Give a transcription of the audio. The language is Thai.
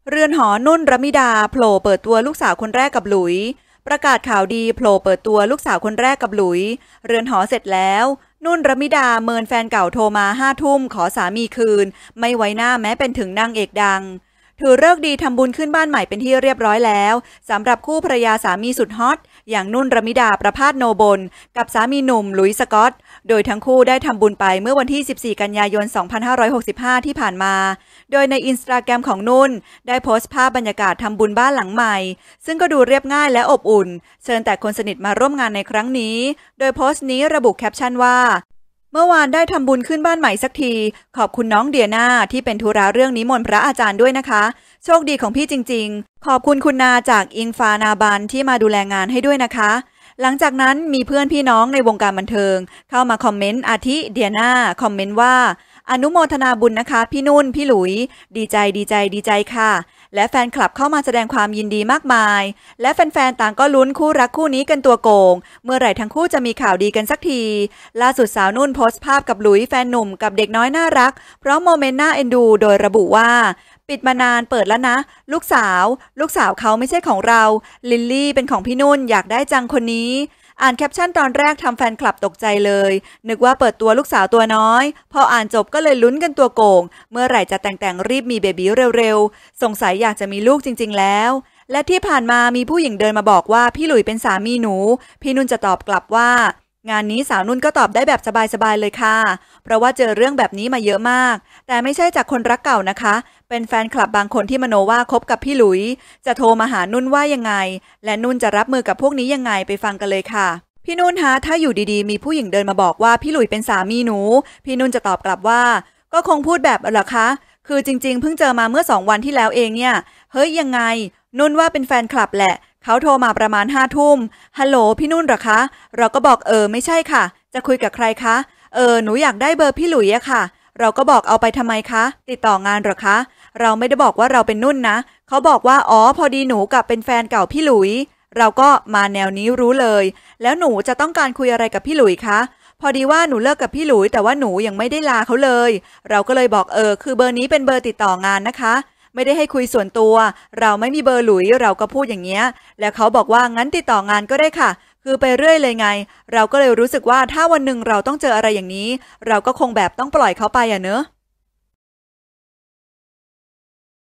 เรือนหอนุ่นรมิดาโผล่เปิดตัวลูกสาวคนแรกกับหลุยประกาศข่าวดีโผล่เปิดตัวลูกสาวคนแรกกับหลุยเรือนหอเสร็จแล้วนุ่นรมิดาเมินแฟนเก่าโทรมา5 ทุ่มขอสามีคืนไม่ไว้หน้าแม้เป็นถึงนางเอกดังถือฤกษ์ดีทำบุญขึ้นบ้านใหม่เป็นที่เรียบร้อยแล้วสำหรับคู่ภรรยาสามีสุดฮอตอย่างนุ่นรมิดาประภาสโนบลกับสามีหนุ่มหลุยส์สกอตโดยทั้งคู่ได้ทำบุญไปเมื่อวันที่14 กันยายน 2565 ที่ผ่านมาโดยในอินสตาแกรมของนุ่นได้โพสต์ภาพบรรยากาศทำบุญบ้านหลังใหม่ซึ่งก็ดูเรียบง่ายและอบอุ่นเชิญแต่คนสนิทมาร่วมงานในครั้งนี้โดยโพสต์นี้ระบุแคปชั่นว่าเมื่อวานได้ทำบุญขึ้นบ้านใหม่สักทีขอบคุณน้องเดียนาที่เป็นธุระเรื่องนิมนต์พระอาจารย์ด้วยนะคะโชคดีของพี่จริงๆขอบคุณคุณนาจากอิงฟ้านาบันที่มาดูแลงานให้ด้วยนะคะหลังจากนั้นมีเพื่อนพี่น้องในวงการบันเทิงเข้ามาคอมเมนต์อาทิเดียนาคอมเมนต์ว่าอนุโมทนาบุญนะคะพี่นุ่นพี่หลุยดีใจค่ะและแฟนคลับเข้ามาแสดงความยินดีมากมายและแฟนๆต่างก็ลุ้นคู่รักคู่นี้กันตัวโกงเมื่อไหร่ทั้งคู่จะมีข่าวดีกันสักทีล่าสุดสาวนุ่นโพสต์ภาพกับหลุยแฟนหนุ่มกับเด็กน้อยน่ารักพร้อมโมเมนต์น่าเอ็นดูโดยระบุว่าปิดมานานเปิดแล้วนะลูกสาวเขาไม่ใช่ของเราลิลลี่เป็นของพี่นุ่นอยากได้จังคนนี้อ่านแคปชั่นตอนแรกทำแฟนคลับตกใจเลยนึกว่าเปิดตัวลูกสาวตัวน้อยพออ่านจบก็เลยลุ้นกันตัวโก่งเมื่อไหร่จะแต่งรีบมีเบบีเร็วๆสงสัยอยากจะมีลูกจริงๆแล้วและที่ผ่านมามีผู้หญิงเดินมาบอกว่าพี่หลุยเป็นสามีหนูพี่นุ่นจะตอบกลับว่างานนี้สาวนุ่นก็ตอบได้แบบสบายๆเลยค่ะเพราะว่าเจอเรื่องแบบนี้มาเยอะมากแต่ไม่ใช่จากคนรักเก่านะคะเป็นแฟนคลับบางคนที่มโนว่าคบกับพี่หลุยจะโทรมาหานุ่นว่ายังไงและนุ่นจะรับมือกับพวกนี้ยังไงไปฟังกันเลยค่ะพี่นุ่นฮะถ้าอยู่ดีๆมีผู้หญิงเดินมาบอกว่าพี่หลุยเป็นสามีหนูพี่นุ่นจะตอบกลับว่าก็คงพูดแบบเหรอคะคือจริงๆเพิ่งเจอมาเมื่อ2 วันที่แล้วเองเนี่ยเฮ้ยยังไงนุ่นว่าเป็นแฟนคลับแหละเขาโทรมาประมาณ5 ทุ่มฮัลโหลพี่นุ่นเหรอคะเราก็บอกไม่ใช่ค่ะจะคุยกับใครคะหนูอยากได้เบอร์พี่หลุยอะค่ะเราก็บอกเอาไปทำไมคะติดต่องานเหรอคะเราไม่ได้บอกว่าเราเป็นนุ่นนะเขาบอกว่าอ๋อพอดีหนูกับเป็นแฟนเก่าพี่หลุยเราก็มาแนวนี้รู้เลยแล้วหนูจะต้องการคุยอะไรกับพี่หลุยคะพอดีว่าหนูเลิกกับพี่หลุยแต่ว่าหนูยังไม่ได้ลาเขาเลยเราก็เลยบอกคือเบอร์นี้เป็นเบอร์ติดต่องานนะคะไม่ได้ให้คุยส่วนตัวเราไม่มีเบอร์หลุยเราก็พูดอย่างเงี้ยแล้วเขาบอกว่างั้นติดต่องานก็ได้ค่ะคือไปเรื่อยเลยไงเราก็เลยรู้สึกว่าถ้าวันหนึ่งเราต้องเจออะไรอย่างนี้เราก็คงแบบต้องปล่อยเขาไปเนอะ